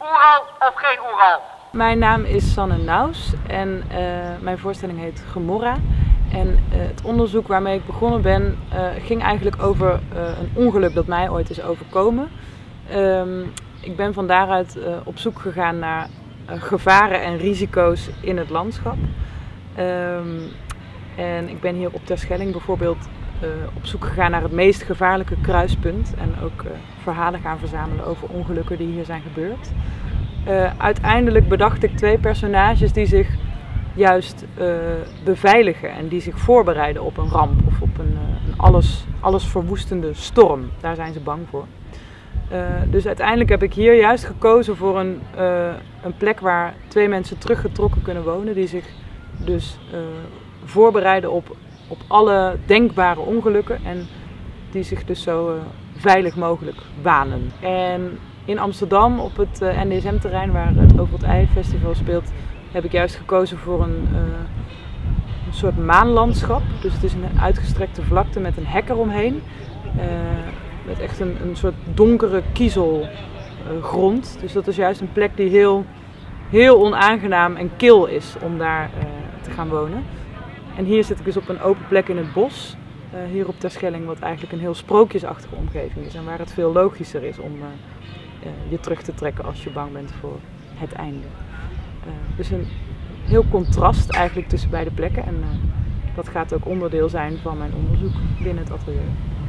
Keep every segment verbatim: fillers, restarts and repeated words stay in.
Oeral of geen Oeral? Mijn naam is Sanne Naus en uh, mijn voorstelling heet Gomorra. En uh, het onderzoek waarmee ik begonnen ben uh, ging eigenlijk over uh, een ongeluk dat mij ooit is overkomen. Um, ik ben van daaruit uh, op zoek gegaan naar uh, gevaren en risico's in het landschap. Um, en ik ben hier op Terschelling bijvoorbeeld uh, op zoek gegaan naar het meest gevaarlijke kruispunt. En ook uh, verhalen gaan verzamelen over ongelukken die hier zijn gebeurd. Uh, uiteindelijk bedacht ik twee personages die zich juist uh, beveiligen en die zich voorbereiden op een ramp of op een, uh, een alles, alles verwoestende storm. Daar zijn ze bang voor. Uh, dus uiteindelijk heb ik hier juist gekozen voor een, uh, een plek waar twee mensen teruggetrokken kunnen wonen. Die zich dus uh, voorbereiden op, op alle denkbare ongelukken en die zich dus zo uh, veilig mogelijk wanen. En in Amsterdam op het uh, N D S M-terrein waar het Over het IJ Festival speelt, heb ik juist gekozen voor een, uh, een soort maanlandschap. Dus het is een uitgestrekte vlakte met een hek eromheen. Uh, met echt een, een soort donkere kiezelgrond. Uh, dus dat is juist een plek die heel, heel onaangenaam en kil is om daar uh, te gaan wonen. En hier zit ik dus op een open plek in het bos. Uh, hier op Terschelling, wat eigenlijk een heel sprookjesachtige omgeving is. En waar het veel logischer is om uh, uh, je terug te trekken als je bang bent voor het einde. Uh, dus een heel contrast eigenlijk tussen beide plekken. En uh, dat gaat ook onderdeel zijn van mijn onderzoek binnen het atelier.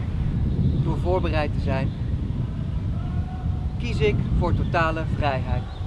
Door voorbereid te zijn, kies ik voor totale vrijheid.